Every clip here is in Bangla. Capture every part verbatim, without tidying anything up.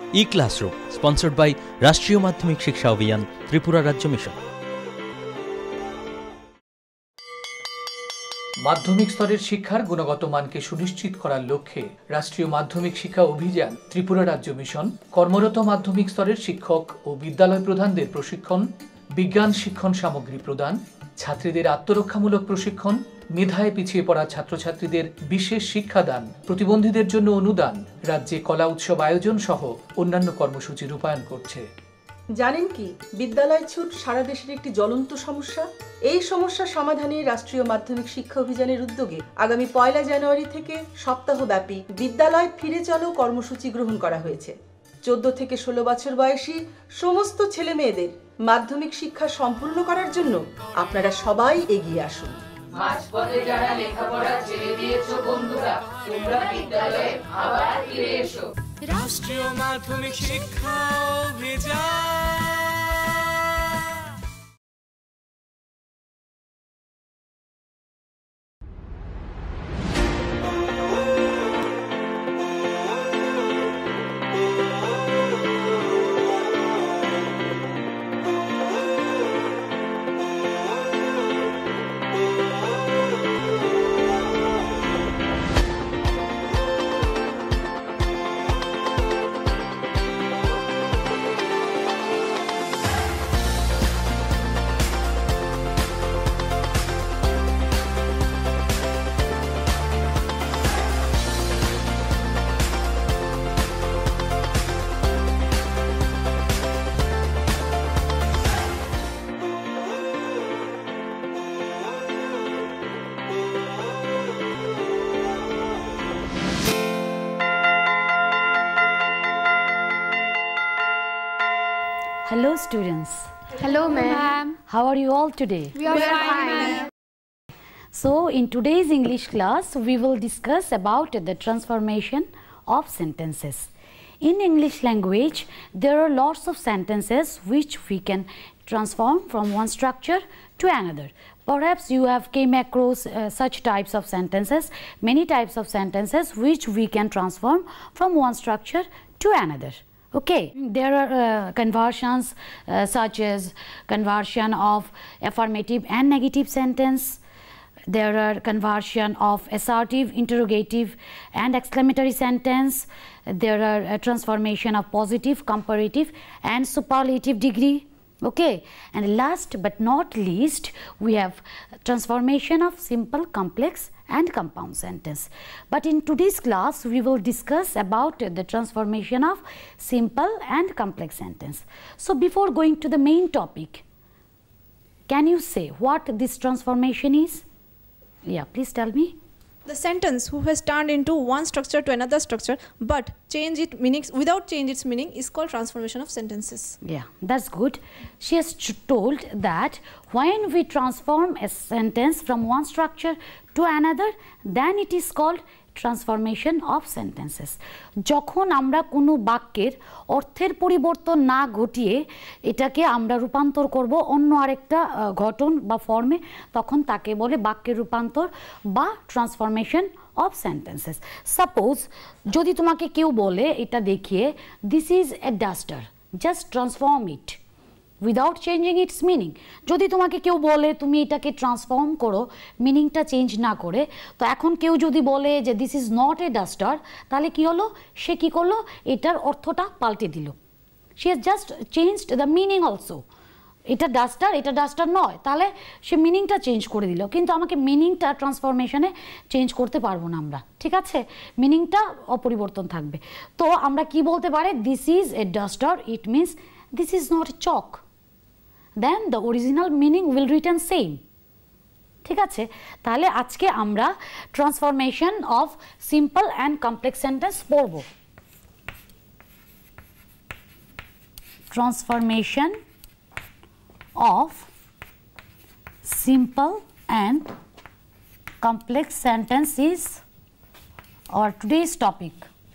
ই ক্লাসরুম স্পন্সর্ড বাই রাষ্ট্রীয় মাধ্যমিক শিক্ষা অভিযান, ত্রিপুরা রাজ্য মিশন। মাধ্যমিক স্তরের শিক্ষার গুণগত মানকে সুনিশ্চিত করার লক্ষ্যে রাষ্ট্রীয় মাধ্যমিক শিক্ষা অভিযান, ত্রিপুরা রাজ্য মিশন কর্মরত মাধ্যমিক স্তরের শিক্ষক ও বিদ্যালয় প্রধানদের প্রশিক্ষণ, বিজ্ঞান শিক্ষণ সামগ্রী প্রদান, ছাত্রীদের আত্মরক্ষামূলক প্রশিক্ষণ, মেধায় পিছিয়ে পড়া ছাত্রছাত্রীদের বিশেষ শিক্ষাদান, প্রতিবন্ধীদের জন্য অনুদান, রাজ্যে কলা উৎসব আয়োজন সহ অন্যান্য কর্মসূচি রূপায়ণ করছে। জানেন কি, বিদ্যালয় ছুট সারা দেশের একটি জ্বলন্ত সমস্যা। এই সমস্যা সমাধানে রাষ্ট্রীয় মাধ্যমিক শিক্ষা অভিযানের উদ্যোগে আগামী পয়লা জানুয়ারি থেকে সপ্তাহব্যাপী বিদ্যালয় ফিরে চলো কর্মসূচি গ্রহণ করা হয়েছে। চোদ্দ থেকে ষোলো বছর বয়সী সমস্ত ছেলে মেয়েদের মাধ্যমিক শিক্ষা সম্পূর্ণ করার জন্য আপনারা সবাই এগিয়ে আসুন। মাঝপথে যারা লেখাপড়া ছেড়ে দিয়েছো বন্ধুরা, তোমরা বিদ্যালয়ে আবার ফিরে এসো। রাষ্ট্রীয় মাধ্যমিক শিক্ষা অভিযান। Hello students. Hello ma'am. How are you all today? We are fine. So in today's English class we will discuss about the transformation of sentences. In English language there are lots of sentences which we can transform from one structure to another. Perhaps you have came across uh, such types of sentences, many types of sentences which we can transform from one structure to another. Okay, there are uh, conversions uh, such as conversion of affirmative and negative sentence. There are conversion of assertive, interrogative and exclamatory sentence. There are a transformation of positive, comparative and superlative degree. Okay, and last but not least we have transformation of simple, complex and compound sentence. But in today's class we will discuss about the transformation of simple and complex sentence. So before going to the main topic, can you say what this transformation is? Yeah, please tell me. The sentence who has turned into one structure to another structure but change its meanings without change its meaning is called transformation of sentences. Yeah, that's good. She has told that when we transform a sentence from one structure to another, then it is called transformation of sentences. যখন আমরা কোনো বাক্যের অর্থের পরিবর্তন না ঘটিয়ে এটাকে আমরা রূপান্তর করব অন্য আরেকটা গঠন বা ফর্মে, তখন তাকে বলে বাক্যের রূপান্তর বা ট্রান্সফরমেশন অফ সেন্টেন্সেস। সাপোজ যদি তোমাকে কেউ বলে এটা দেখিয়ে this is a duster, just transform it without changing its meaning. যদি তোমাকে কেউ বলে তুমি এটাকে ট্রান্সফর্ম করো মিনিংটা চেঞ্জ না করে, তো এখন কেউ যদি বলে যে this is not a duster, তাহলে কি হলো, সে কি করলো, এটার অর্থটা পাল্টে দিল। She has just changed the meaning also. এটা ডাস্টার, এটা ডাস্টার নয়, তাহলে সে মিনিংটা চেঞ্জ করে দিল, কিন্তু আমাকে মিনিংটা ট্রান্সফরমেশনে চেঞ্জ করতে পারবো না আমরা, ঠিক আছে, মিনিংটা অপরিবর্তন থাকবে। তো আমরা কি বলতে পারি, this is a duster, it means this is not a chalk, then the original meaning will return same, ঠিক আছে। তাহলে আজকে আমরা transformation of simple and complex sentence পড়ব। Transformation of simple and complex sentence is our today's topic.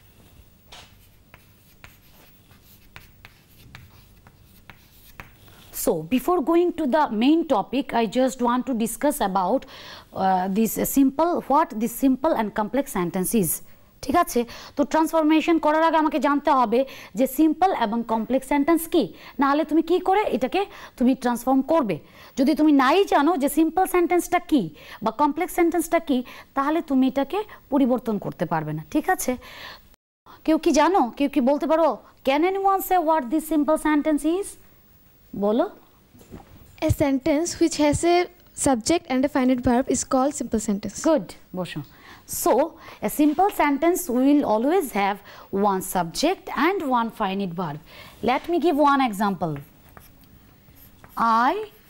So before going to the main topic, I just want to discuss about uh, this uh, simple, what this simple and complex sentence is. ঠিক আছে, তো ট্রান্সফরমেশন করার আগে আমাকে জানতে হবে যে সিম্পল এবং কমপ্লেক্স সেন্টেন্স কি, না হলে তুমি কি করে এটাকে তুমি ট্রান্সফর্ম করবে। যদি তুমি নাই জানো যে সিম্পল সেন্টেন্সটা কি বা কমপ্লেক্স সেন্টেন্সটা কি, তাহলে তুমি এটাকে পরিবর্তন করতে পারবে না। ঠিক আছে, কেউ কি জানো, কেউ কি বলতে পারো, can anyone say what this simple sentence is? বলো। A sentence which has a subject and a finite verb is called simple sentence. Good, বসো। So, a simple sentence will always have one subject and one finite verb. Let me give one example. I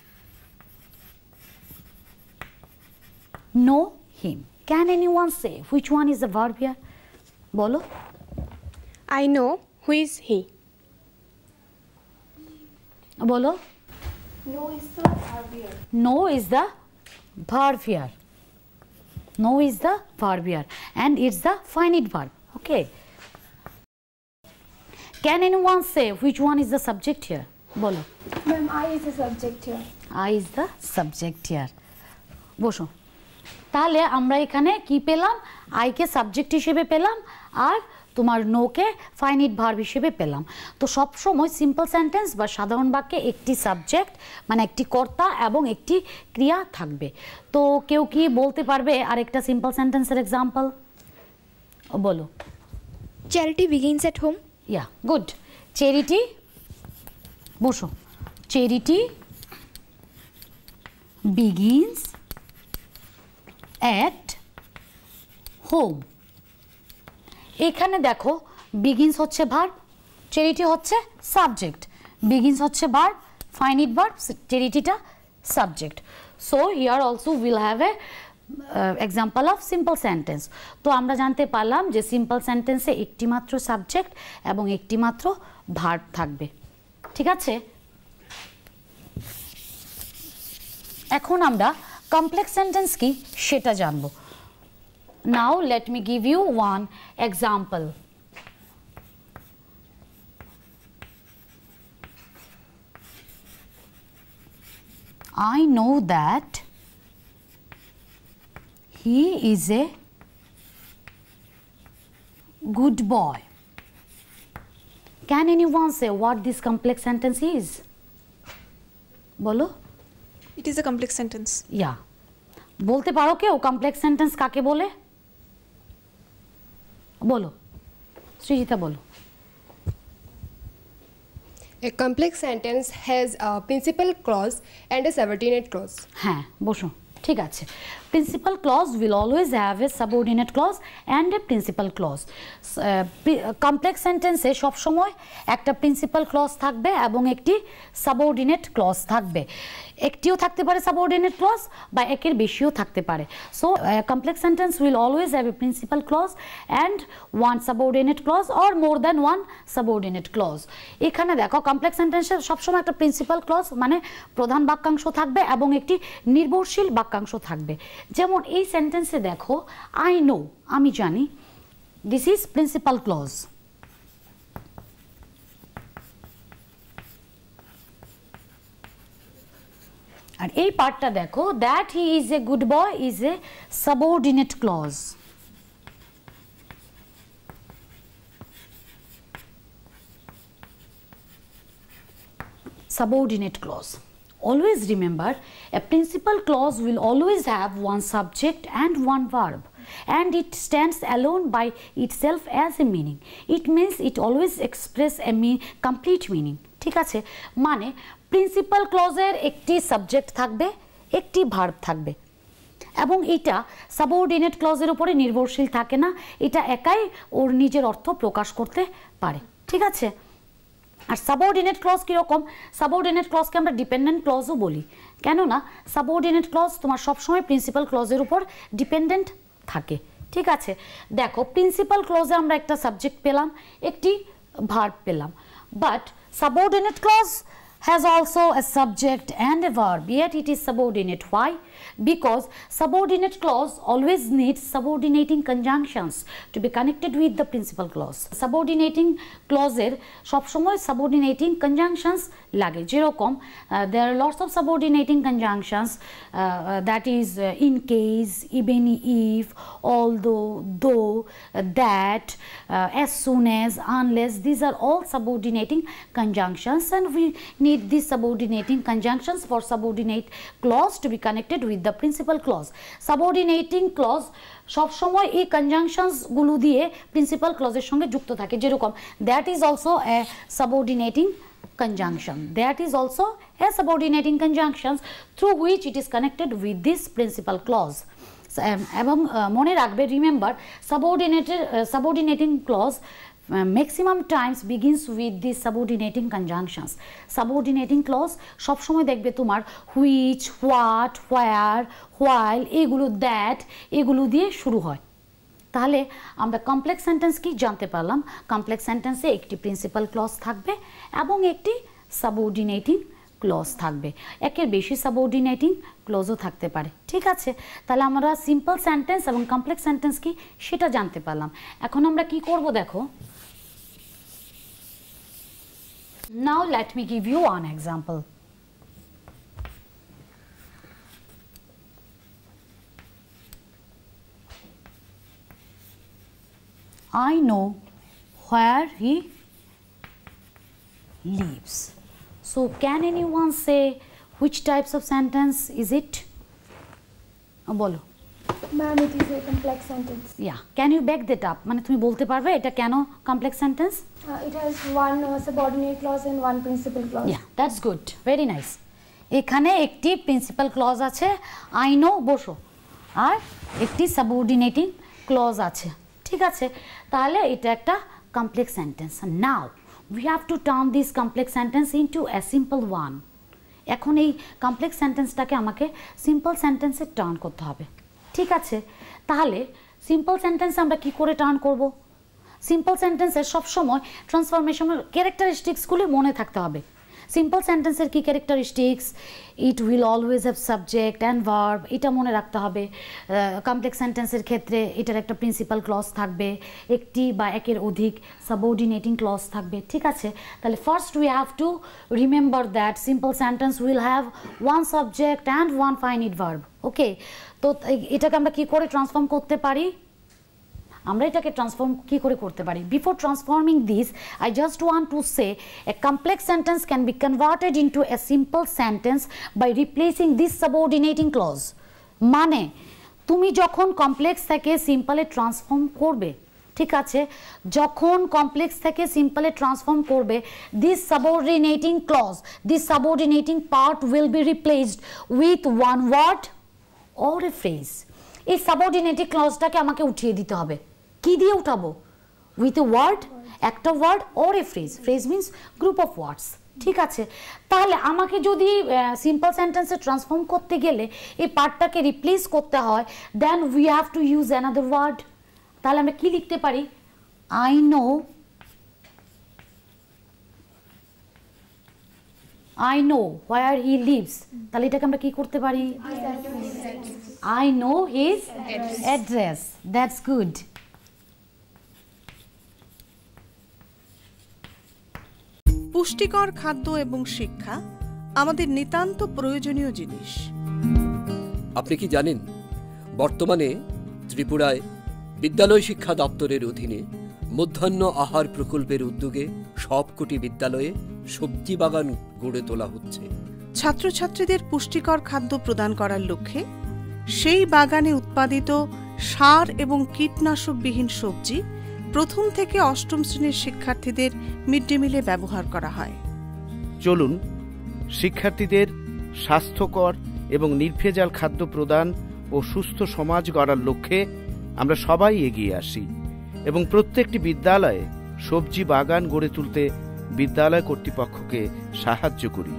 know him. Can anyone say which one is the verb here? Bolo. I know who is he. Bolo. No is the verb here. No is the verb here. No is the verb here, and it's the finite verb. Okay. Can anyone say which one is the subject here? Bolo. Ma'am, I is the subject here. I is the subject here. বসো। তাহলে আমরা এখানে কি পেলাম? I কে সাবজেক্ট হিসেবে পেলাম আর তোমার নো কে ফাইনিট ভার্ব হিসেবে পেলাম। তো সব সময় সিম্পল সেন্টেন্স বা সাধারণ বাক্যে একটি সাবজেক্ট মানে একটি কর্তা এবং একটি ক্রিয়া থাকবে। তো কেউ কি বলতে পারবে আরেকটা সিম্পল সেন্টেন্সের এক্সাম্পল? বলো। Charity begins at home. Yeah good. Charity, বসো। Charity begins at home. এখানে দেখো begins হচ্ছে ভার্ব, চ্যারিটি হচ্ছে সাবজেক্ট। begins হচ্ছে ভার্ব, ফাইনিট ভার্ব, চ্যারিটিটা subject. So here also will have a example of simple sentence. তো আমরা জানতে পারলাম যে সিম্পল সেন্টেন্সে একটি মাত্র সাবজেক্ট এবং একটি মাত্র ভার্ব থাকবে। ঠিক আছে, এখন আমরা কমপ্লেক্স সেন্টেন্স কি সেটা জানবো। Now let me give you one example. I know that he is a good boy. Can anyone say what this complex sentence is? Bolo? It is a complex sentence. Yeah. বলতে পারো কেউ কমপ্লেক্স সেন্টেন্স কাকে বলে? বলো, সৃজিতা বলো। A complex sentence has a principal clause and a subordinate clause. হ্যাঁ, বসো। ঠিক আছে, principal clause will always have a subordinate clause and a principal clause. Complex সেন্টেন্সে সবসময় একটা প্রিন্সিপাল ক্লজ থাকবে এবং একটি সাবঅর্ডিনেট ক্লজ থাকবে। একটিও থাকতে পারে সাবঅর্ডিনেট ক্লজ বা একের বেশিও থাকতে পারে। So complex sentence will always have a principal clause and one subordinate clause or more than one subordinate clause. এখানে দেখো কমপ্লেক্স সেন্টেন্সের সবসময় একটা প্রিন্সিপাল ক্লজ মানে প্রধান বাক্যাংশ থাকবে এবং একটি নির্ভরশীল বাক্যাংশ থাকবে। যেমন এই সেন্টেন্সে দেখো আই নো, আমি জানি, দিস ইজ প্রিন্সিপাল ক্লজ। আর এই পার্টটা দেখো that he is a good boy is a subordinate clause. Subordinate clause. Always remember, a principal clause will always have one subject and one verb, and it stands alone by itself as a meaning. It means it always express a mean, complete meaning. ঠিক আছে, মানে প্রিন্সিপাল ক্লজের একটি সাবজেক্ট থাকবে, একটি ভার্ব থাকবে এবং এটা সাবঅর্ডিনেট ক্লজের উপরে নির্ভরশীল থাকে না, এটা একাই ওর নিজের অর্থ প্রকাশ করতে পারে। ঠিক আছে, আর সাবঅর্ডিনেট ক্লজ কীরকম? সাবঅর্ডিনেট ক্লজকে আমরা ডিপেন্ডেন্ট ক্লজও বলি, কেননা সাবঅর্ডিনেট ক্লজ তোমার সবসময় প্রিন্সিপাল ক্লজের উপর ডিপেন্ডেন্ট থাকে। ঠিক আছে, দেখো প্রিন্সিপাল ক্লজে আমরা একটা সাবজেক্ট পেলাম, একটি ভার্ব পেলাম, but subordinate clause has also a subject and a verb, yet it is subordinate. Why? Because subordinate clause always needs subordinating conjunctions to be connected with the principal clause. Subordinating clause er sob shomoy subordinating conjunctions lage, jerokom uh, there are lots of subordinating conjunctions uh, uh, that is uh, in case, even if, although, though, uh, that, uh, as soon as, unless. These are all subordinating conjunctions, and we need these subordinating conjunctions for subordinate clause to be connected with the principal clause. Subordinating clause সব সময় এই কনজাংশনস গুলো দিয়ে প্রিন্সিপাল ক্লজের সঙ্গে যুক্ত থাকে, যেরকম that is also a subordinating conjunction. That is also a subordinating conjunction through which it is connected with this principal clause. এবং মনে রাখবে, remember subordinated subordinating clause maximum times begins with these subordinating conjunctions. Subordinating clause সব সময় দেখবে তোমার which, what, where, while এগুলো, that এগুলো দিয়ে শুরু হয়। তাহলে আমরা কমপ্লেক্স সেন্টেন্স কি জানতে পারলাম? কমপ্লেক্স সেন্টেন্সে একটি প্রিন্সিপাল ক্লজ থাকবে এবং একটি সাবঅর্ডিনেটিং ক্লজ থাকবে, একের বেশি সাবঅর্ডিনেটিং ক্লজও থাকতে পারে। ঠিক আছে, তাহলে আমরা সিম্পল সেন্টেন্স এবং কমপ্লেক্স সেন্টেন্স কি সেটা জানতে পারলাম। এখন আমরা কি করব দেখো। Now let me give you one example. I know where he lives. So can anyone say which types of sentence is it? Oh, bolo. Ma'am, it is a complex sentence. Yeah, can you back that up? মানে তুমি বলতে পারবে এটা কেন complex sentence? Uh, it has one uh, subordinate clause and one principal clause. Yeah, that's good. Very nice. এখানে একটি প্রিন্সিপাল ক্লজ আছে, I know বসো, আর একটি সাবঅর্ডিনেটিং ক্লজ আছে। ঠিক আছে, তাহলে এটা একটা complex sentence. Now we have to turn this complex sentence into a simple one. এখন এই কমপ্লেক্স সেন্টেন্সটাকে আমাকে সিম্পল সেন্টেন্সে টার্ন করতে হবে। ঠিক আছে, তাহলে সিম্পল সেন্টেন্স আমরা কি করে টার্ন করব? সিম্পল সেন্টেন্সের সবসময় ট্রান্সফরমেশনের ক্যারেক্টারিস্টিক্সগুলি মনে থাকতে হবে। সিম্পল সেন্টেন্সের কি characteristics? It will always have subject and verb, এটা মনে রাখতে হবে। কমপ্লেক্স সেন্টেন্সের ক্ষেত্রে এটার একটা প্রিন্সিপাল ক্লজ থাকবে, একটি বা একের অধিক সাবঅর্ডিনেটিং ক্লজ থাকবে। ঠিক আছে, তাহলে first we have to remember that simple sentence will have one subject and one finite verb. Okay, তো এটাকে আমরা কি করে ট্রান্সফর্ম করতে পারি? আমরা এটাকে ট্রান্সফর্ম কি করে করতে পারি? Before transforming this, I just want to say a complex sentence can be converted into a simple sentence by replacing this subordinating clause. মানে তুমি যখন কমপ্লেক্স থেকে সিম্পলে ট্রান্সফর্ম করবে, ঠিক আছে, যখন কমপ্লেক্স থেকে সিম্পলে ট্রান্সফর্ম করবে, this subordinating clause, this subordinating part will be replaced with one word or a phrase. এই সাবঅর্ডিনেটিং ক্লজটাকে আমাকে উঠিয়ে দিতে হবে। কি দিয়ে উঠাবো? উইথ এ ওয়ার্ড, একটা word or a phrase. Phrase means group of words. ঠিক আছে, তাহলে আমাকে যদি সিম্পল সেন্টেন্সে ট্রান্সফর্ম করতে গেলে এই পার্টটাকে রিপ্লেস করতে হয়, then we have to use another word. তাহলে আমরা কি লিখতে পারি? I know, I know where he lives. তাহলে এটাকে আমরা কি করতে পারি? I know his address. That's good. পুষ্টিকর খাদ্য এবং শিক্ষা আমাদের নিতান্ত প্রয়োজনীয় জিনিস। আপনি কি জানেন, বর্তমানে ত্রিপুরায় বিদ্যালয় শিক্ষা দপ্তরের অধীনে মধ্যাহ্ন আহার প্রকল্পের উদ্যোগে সবকটি বিদ্যালয়ে সবজি বাগান গড়ে তোলা হচ্ছে। ছাত্রছাত্রীদের পুষ্টিকর খাদ্য প্রদান করার লক্ষ্যে সেই বাগানে উৎপাদিত সার এবং কীটনাশকবিহীন সবজি প্রথম থেকে অষ্টম শ্রেণীর শিক্ষার্থীদের মিড ডে মিলে ব্যবহার করা হয়। চলুন শিক্ষার্থীদের স্বাস্থ্যকর এবং নির্ভেজাল খাদ্য প্রদান ও সুস্থ সমাজ গড়ার লক্ষ্যে আমরা সবাই এগিয়ে আসি এবং প্রত্যেকটি বিদ্যালয়ে সবজি বাগান গড়ে তুলতে বিদ্যালয় কর্তৃপক্ষকে সাহায্য করি।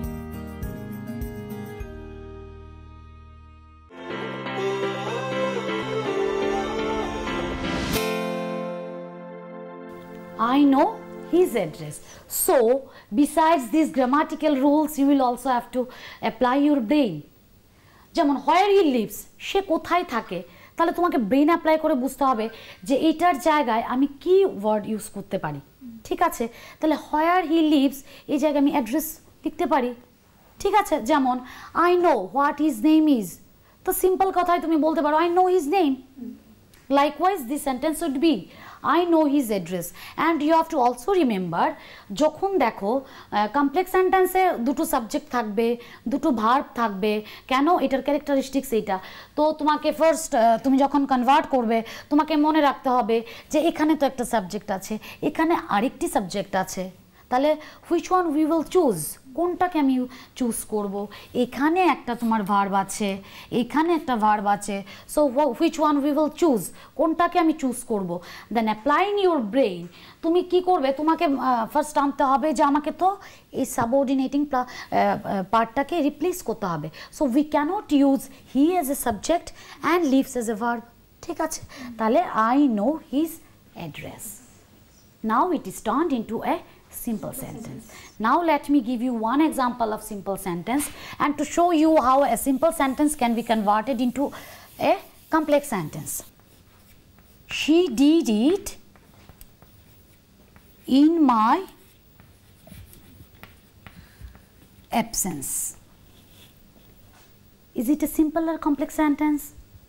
I know his address. So besides these grammatical rules you will also have to apply your brain. যেমন where he lives, সে কোথায় থাকে, তাহলে তোমাকে ব্রেন অ্যাপ্লাই করে বুঝতে হবে যে এইটার জায়গায় আমি কি ওয়ার্ড ইউজ করতে পারি। ঠিক আছে, তাহলে where he lives এই জায়গায় আমি অ্যাড্রেস লিখতে পারি। ঠিক আছে, যেমন I know what his name is, তো সিম্পল কথায় তুমি বলতে পারো I know his name. Likewise this sentence would be I know his address. And you have to also remember যখন দেখো কমপ্লেক্স সেন্টেন্সে দুটো সাবজেক্ট থাকবে, দুটো ভার্ব থাকবে, কেন এটার ক্যারেক্টারিস্টিক্স এইটা, তো তোমাকে ফার্স্ট তুমি যখন কনভার্ট করবে তোমাকে মনে রাখতে হবে যে এখানে তো একটা সাবজেক্ট আছে, এখানে আরেকটি সাবজেক্ট আছে, তাহলে which one we will choose, কোনটাকে আমি চুজ করব, এখানে একটা তোমার ভার্ব আছে, এখানে একটা ভার্ব আছে, so which one we will choose, কোনটাকে আমি চুজ করব। দেন অ্যাপ্লাইং ইউর ব্রেইন, তুমি কি করবে, তোমাকে ফার্স্ট আনতে হবে যে আমাকে তো এই সাবঅর্ডিনেটিং পার্টটাকে রিপ্লেস করতে হবে। So we can't use he as a subject and lives as a verb. ঠিক আছে, তাহলে I know his address. Now it is turned into a simple sentence. Now let me give you one example of simple sentence, and to show you how a simple sentence can be converted into a complex sentence. She did it in my absence. Is it a simple or complex sentence?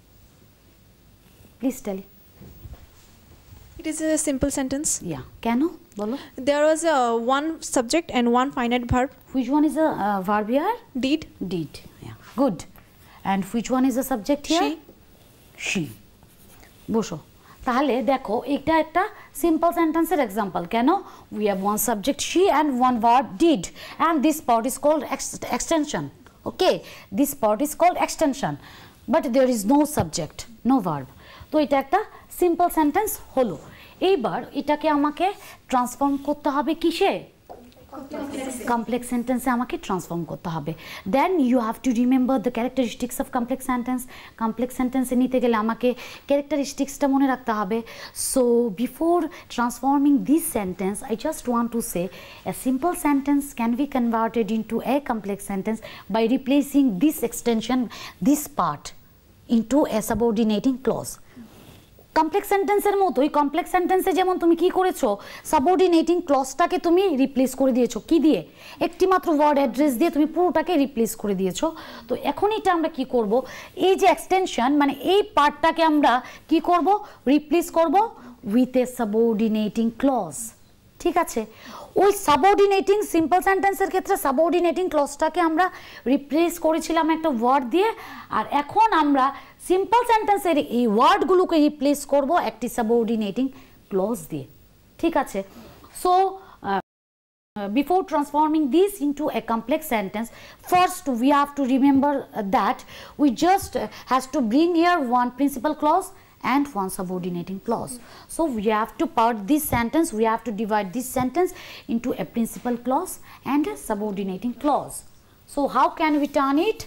Please tell me. It is a simple sentence. Yeah. Keno? Bolo. There was a one subject and one finite verb. Which one is a uh, verb here? Did. Did. Yeah. Good. And which one is the subject here? She. She. বসো, তাহলে দেখো এটা একটা সিম্পল সেন্টেন্সের এক্সাম্পল। কেন? We have one subject she and one verb did, and this part is called ex- extension. Okay, this part is called extension, but there is no subject, no verb. তো এটা একটা সিম্পল সেন্টেন্স হলো। এইবার এটাকে আমাকে ট্রান্সফর্ম করতে হবে কিসে? কমপ্লেক্স সেন্টেন্সে আমাকে ট্রান্সফর্ম করতে হবে। Then you have to remember the characteristics of complex sentence. Complex সেন্টেন্সে নিতে গেলে আমাকে ক্যারেক্টারিস্টিক্সটা মনে রাখতে হবে। So before transforming this sentence I just want to say a simple sentence can be converted into a complex sentence by replacing this extension, this part into a subordinating clause. Complex সেন্টেন্সের মতোই কমপ্লেক্স সেন্টেন্সে যেমন তুমি কি করেছো, সাবঅর্ডিনেটিং ক্লজটাকে তুমি রিপ্লেস করে দিয়েছো কি দিয়ে? একটি মাত্র ওয়ার্ড অ্যাড্রেস দিয়ে তুমি পুরোটাকে রিপ্লেস করে দিয়েছো। তো এখন এটা আমরা কি করব, এই যে এক্সটেনশন মানে এই পার্টটাকে আমরা কি করব, রিপ্লেস করব উইথ এ সাবঅর্ডিনেটিং ক্লজ। ঠিক আছে, ওই সাবঅর্ডিনেটিং সিম্পল সেন্টেন্সের ক্ষেত্রে সাবঅর্ডিনেটিং ক্লজটাকে আমরা রিপ্লেস করেছিলাম একটা ওয়ার্ড দিয়ে, আর এখন আমরা সিম্পল সেন্টেন্সের এই ওয়ার্ডগুলোকে রিপ্লেস করব একটি সাবঅর্ডিনেটিং ক্লজ দিয়ে। ঠিক আছে, so before transforming this into a complex sentence, first we have to remember that we just uh, has to bring here one principal clause and one subordinating clause. So we have to part this sentence, we have to divide this sentence into a principal clause and a subordinating clause. So how can we turn it?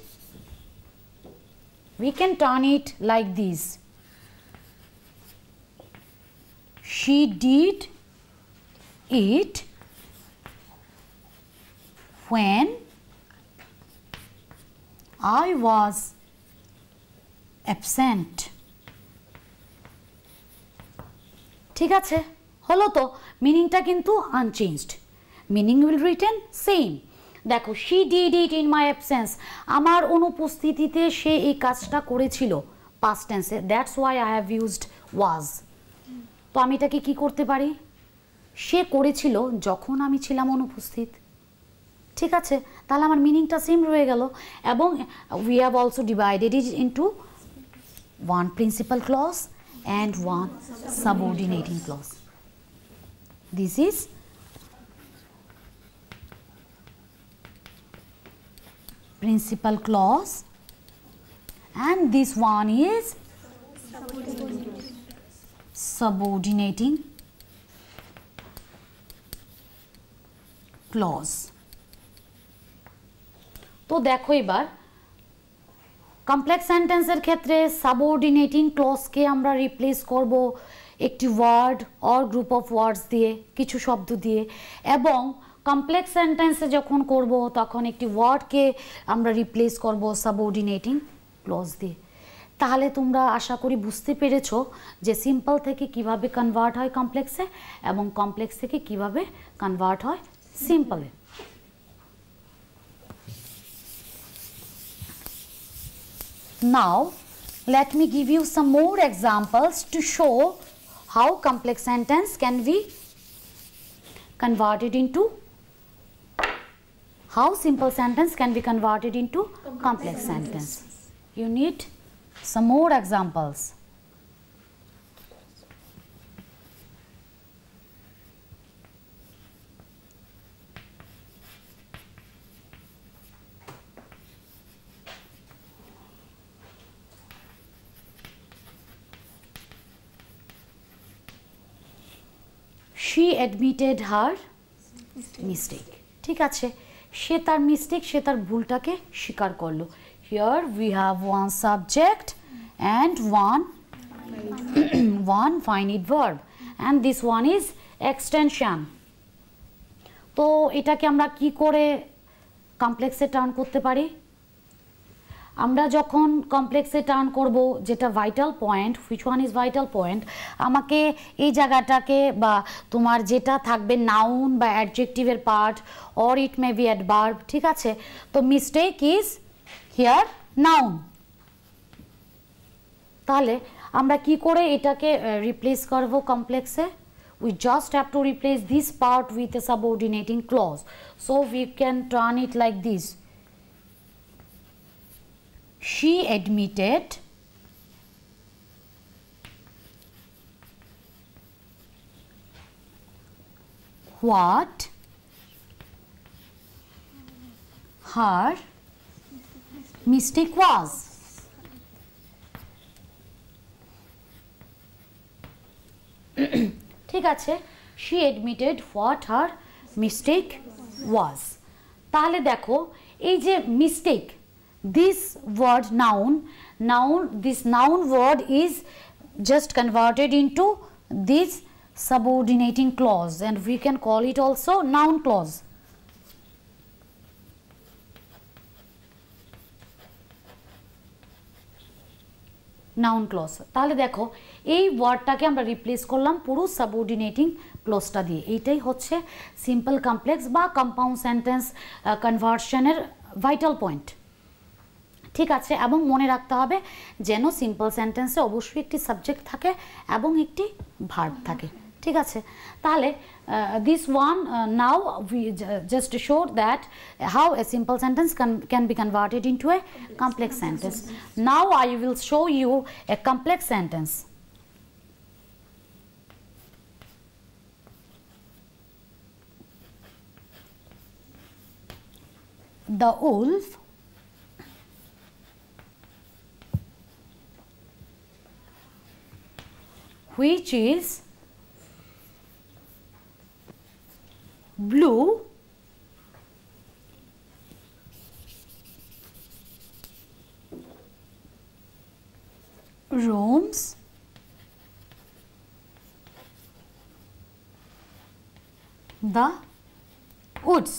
We can turn it like this. She did it when I was absent. ঠিক আছে, হলো তো, মিনিংটা কিন্তু unchanged, meaning will retain same. দেখো, she did it in my absence, আমার অনুপস্থিতিতে সে এই কাজটা করেছিল, পাস্ট টেন্সে, that's why I have used was. তো আমি এটাকে কি করতে পারি, সে করেছিল যখন আমি ছিলাম অনুপস্থিত। ঠিক আছে, তাহলে আমার মিনিংটা সেম রয়ে গেল। এবং we have also divided it into one principal clause and one subordinating clause. This is principal clause and this one is subordinating clause. তো দেখো এবার কমপ্লেক্স সেন্টেন্সের ক্ষেত্রে সাবঅর্ডিনেটিং ক্লজকে আমরা রিপ্লেস করব একটি word or group of words দিয়ে, কিছু শব্দ দিয়ে, এবং কমপ্লেক্স সেন্টেন্সে যখন করব তখন একটি ওয়ার্ডকে আমরা রিপ্লেস করব সাবঅর্ডিনেটিং ক্লজ দিয়ে। তাহলে তোমরা আশা করি বুঝতে পেরেছো যে সিম্পল থেকে কিভাবে কনভার্ট হয় কমপ্লেক্সে এবং কমপ্লেক্স থেকে কিভাবে কনভার্ট হয় সিম্পলে। Now let me give you some more examples to show how complex sentence can be converted into how simple sentence can be converted into complex, complex sentence. You need some more examples. She admitted her mistake. ঠিক আছে, সে তার মিস্টেক, সে তার ভুলটাকে স্বীকার করলো। Here we have one subject and one one finite verb, and this one is extension. তো এটাকে আমরা কি করে কমপ্লেক্সে টার্ন করতে পারি? আমরা যখন কমপ্লেক্সে টার্ন করব, যেটা vital point, which one is vital point, আমাকে এই জায়গাটাকে বা তোমার যেটা থাকবে নাউন বা অ্যাডজেক্টিভের part or it may be adverb, ঠিক আছে? তো মিস্টেক ইজ হিয়ার নাউন। তাহলে আমরা কি করে এটাকে রিপ্লেস করব কমপ্লেক্সে? We just have to replace this part with a subordinating clause. So we can turn it like this. She admitted what her mistake was. ঠিক আছে, she admitted what her mistake was. তাহলে দেখো এই যে mistake, this word noun, noun, this noun word is just converted into this subordinating clause, and we can call it also noun clause. Noun clause. তাহলে দেখো এই ওয়ার্ডটাকে আমরা রিপ্লেস করলাম পুরো সাবঅর্ডিনেটিং ক্লজটা দিয়ে। এইটাই হচ্ছে সিম্পল কমপ্লেক্স বা কম্পাউন্ড সেন্টেন্স কনভার্সনের ভাইটাল পয়েন্ট, ঠিক আছে? এবং মনে রাখতে হবে যেন সিম্পল সেন্টেন্সে অবশ্যই একটি সাবজেক্ট থাকে এবং একটি ভার্ব থাকে, ঠিক আছে? তাহলে this one uh, now we just showed that how a simple sentence can, can be converted into a complex sentence. Now I will show you a complex sentence. The wolf which is blue roams the woods.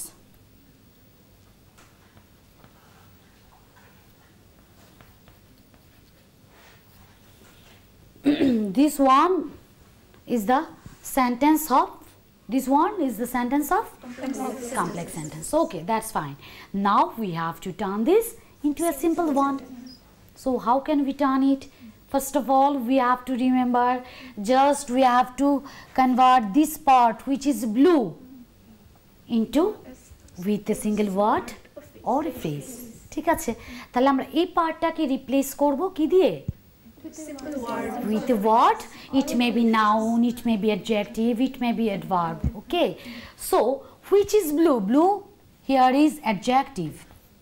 This one is the sentence of This one is the sentence of complex, complex sentence. Okay, that's fine. Now we have to turn this into a simple one. So how can we turn it? First of all, we have to remember, just we have to convert this part which is blue into with a single word or a phrase. ঠিক আছে, তাহলে আমরা এই পার্টটাকে রিপ্লেস করব কি দিয়ে? With a word. It may be noun, it may be adjective, it may be adverb. Okay, so which is blue? Blue here is adjective.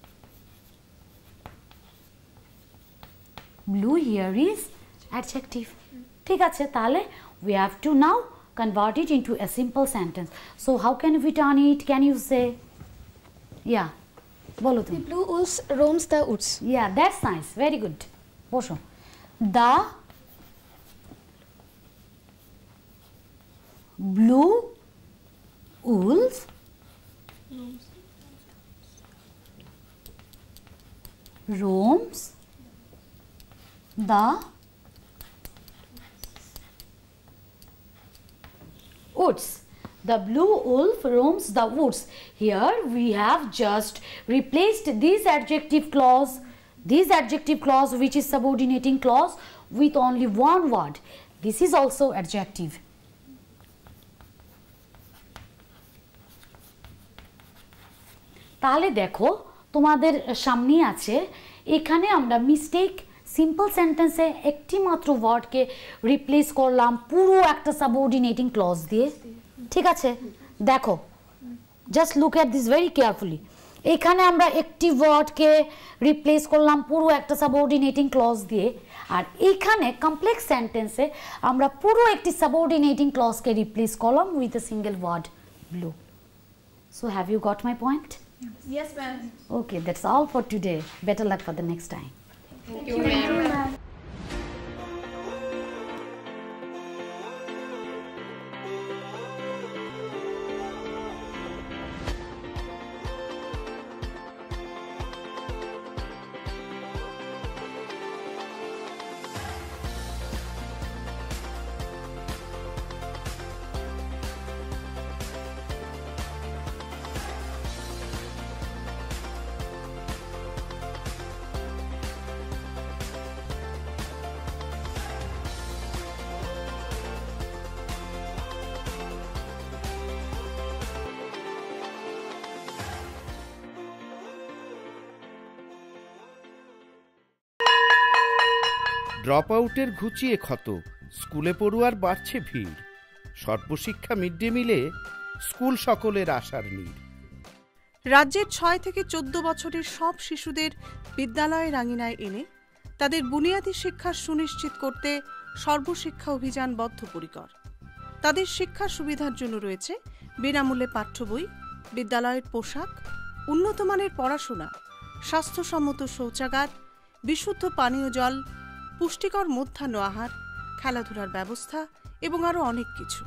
Blue here is adjective. ঠিক আছে, তাহলে we have to now convert it into a simple sentence. So how can we turn it? Can you say? Yeah, বলো তুমি। The blue wolf roams the woods. Yeah, that's nice. Very good. বসো। The blue wolf roams the woods. The blue wolf roams the woods. Here we have just replaced this adjective clause, this adjective clause which is subordinating clause, with only one word. This is also adjective. তাহলে দেখো তোমাদের সামনে আছে, এখানে আমরা মিস্টেক সিম্পল সেন্টেন্সে একটি মাত্র ওয়ার্ডকে রিপ্লেস করলাম পুরো একটা সাবঅর্ডিনেটিং ক্লজ দিয়ে। ঠিক আছে, দেখো just look at this very carefully. এখানে আমরা একটি ওয়ার্ডকে রিপ্লেস করলাম পুরো একটা সাবঅর্ডিনেটিং ক্লজ দিয়ে, আর এখানে কমপ্লেক্স সেন্টেন্সে আমরা পুরো একটি সাবঅর্ডিনেটিং ক্লজকে রিপ্লেস করলাম with a single word blue. So have you got my point? Yes, ma'am. Okay, that's all for today. Better luck for the next time. Thank you, ma'am. Drop আউটের ঘুচিয়ে ক্ষত, স্কুলে পড়ুয়ার বাড়ছে ভিড়, সর্বশিক্ষা মিড ডে মিলে স্কুল সকলের আশার নীড়। রাজ্যের ছয় থেকে চোদ্দ বছরের সব শিশুদের বিদ্যালয়ের আঙিনায় এনে তাদের বুনিয়াদী শিক্ষা সুনিশ্চিত করতে সর্বশিক্ষা অভিযান বদ্ধপরিকর। তাদের শিক্ষা সুবিধার জন্য রয়েছে বিনামূল্যে পাঠ্য বই, বিদ্যালয়ের পোশাক, উন্নতমানের পড়াশোনা, স্বাস্থ্যসম্মত শৌচাগার, বিশুদ্ধ পানীয় জল, পুষ্টিকর মধ্যাহ্ন আহার, খেলাধুলার ব্যবস্থা এবং আরও অনেক কিছু।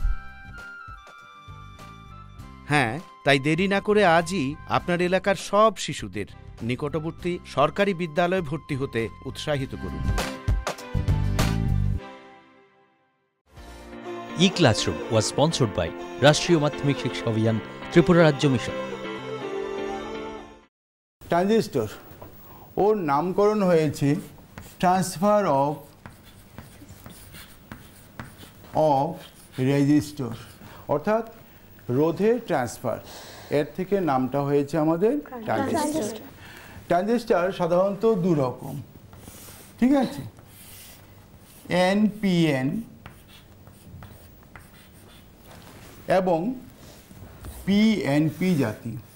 হ্যাঁ, তাই দেরি না করে আজই আপনার এলাকার সব শিশুদের নিকটবর্তী সরকারি বিদ্যালয়ে ভর্তি হতে উৎসাহিত করুন। E classroom was sponsored by রাষ্ট্রীয় মাধ্যমিক শিক্ষা অভিযান, ত্রিপুরা রাজ্য মিশন। ট্রানজিস্টর, ওর নামকরণ হয়েছে ট্রান্সফার অফ অফ রেজিস্টর, অর্থাৎ রোধের ট্রান্সফার, এর থেকে নামটা হয়েছে আমাদের ট্রানজিস্টর। ট্রানজিস্টর সাধারণত দু রকম, ঠিক আছে, এনপিএন এবং পিএনপি জাতি।